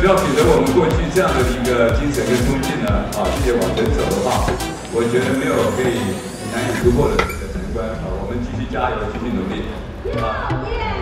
要秉承我们过去这样的一个精神跟冲劲呢，继续往前走的话，我觉得没有可以难以突破的这个难关我们继续加油，继续努力